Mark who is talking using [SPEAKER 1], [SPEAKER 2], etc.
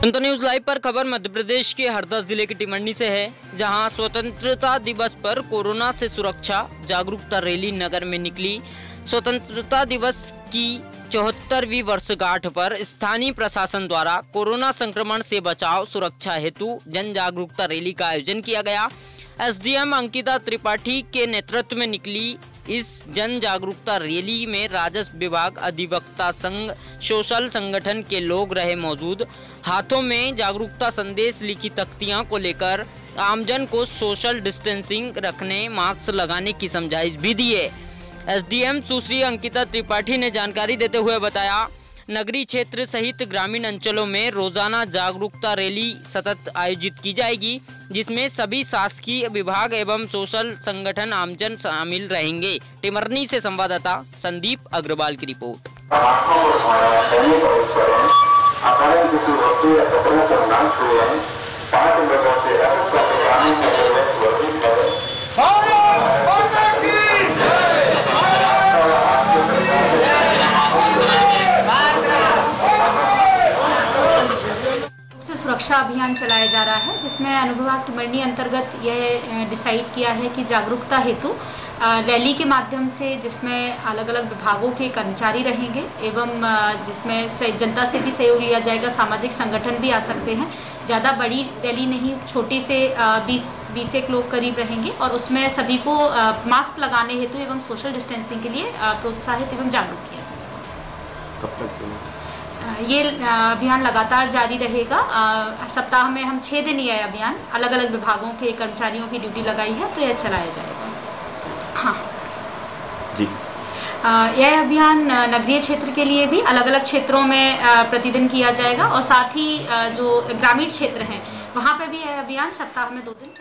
[SPEAKER 1] जनता news live पर खबर मध्य प्रदेश के हरदा जिले की टिमरनी से है, जहां स्वतंत्रता दिवस पर कोरोना से सुरक्षा जागरूकता रैली नगर में निकली। स्वतंत्रता दिवस की 74वीं वर्षगांठ पर स्थानीय प्रशासन द्वारा कोरोना संक्रमण से बचाव सुरक्षा हेतु जन जागरूकता रैली का आयोजन किया गया। एसडीएम अंकिता त्रिपाठी के नेतृत्व में निकली इस जन जागरूकता रैली में राजस्व विभाग, अधिवक्ता संघ, सोशल संगठन के लोग रहे मौजूद। हाथों में जागरूकता संदेश लिखी तख्तियां को लेकर आमजन को सोशल डिस्टेंसिंग रखने, मास्क लगाने की समझाइश भी दी है। एसडीएम सुश्री अंकिता त्रिपाठी ने जानकारी देते हुए बताया, नगरीय क्षेत्र सहित ग्रामीण अंचलों में रोजाना जागरूकता रैली सतत आयोजित की जाएगी, जिसमें सभी शासकीय विभाग एवं सोशल संगठन आमजन शामिल रहेंगे। टिमरनी से संवाददाता संदीप अग्रवाल की रिपोर्ट।
[SPEAKER 2] सुरक्षा अभियान चलाया जा रहा है, जिसमें अनुभव टिमरनी अंतर्गत यह डिसाइड किया है कि जागरूकता हेतु रैली के माध्यम से, जिसमें अलग अलग विभागों के कर्मचारी रहेंगे एवं जिसमें जनता से भी सहयोग लिया जाएगा। सामाजिक संगठन भी आ सकते हैं। ज़्यादा बड़ी रैली नहीं, छोटे से 20 एक लोग करीब रहेंगे और उसमें सभी को मास्क लगाने हेतु एवं सोशल डिस्टेंसिंग के लिए प्रोत्साहित एवं जागरूक किया जाएगा।
[SPEAKER 3] कब तक
[SPEAKER 2] ये अभियान लगातार जारी रहेगा। सप्ताह में हम 6 दिन यह अभियान अलग अलग विभागों के कर्मचारियों की ड्यूटी लगाई है, तो यह चलाया जाएगा। हाँ
[SPEAKER 3] जी।
[SPEAKER 2] यह अभियान नगरीय क्षेत्र के लिए भी अलग अलग क्षेत्रों में प्रतिदिन किया जाएगा और साथ ही जो ग्रामीण क्षेत्र हैं वहाँ पर भी यह अभियान सप्ताह में 2 दिन